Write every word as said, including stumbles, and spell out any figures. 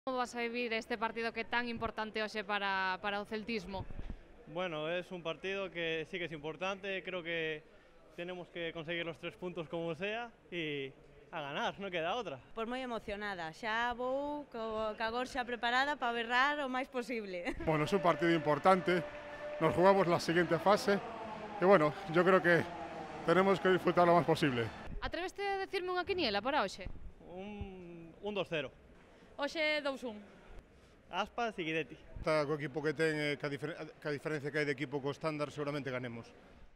Como vas a vivir este partido que é tan importante hoxe para, para o celtismo? Bueno, es un partido que sí que es importante, creo que tenemos que conseguir los tres puntos como sea y a ganar, non queda outra. Pois moi emocionada, xa vou co, ca gorxa preparada para berrar o máis posible. Bueno, es un partido importante, nos jugamos la siguiente fase y bueno, yo creo que tenemos que disfrutar lo más posible. Atreveste a decirme unha quiniela para hoxe? Un, un dos cero. Hoxe dous un. Aspas e Guidetti. Está co equipo que ten, eh, ca, difer ca diferencia que hai de equipo co estándar, seguramente ganemos.